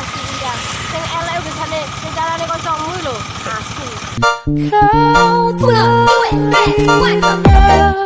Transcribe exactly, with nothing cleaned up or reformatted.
laki indah. Sing elek biasane sing carane kancamu lho. Asu. Kau tak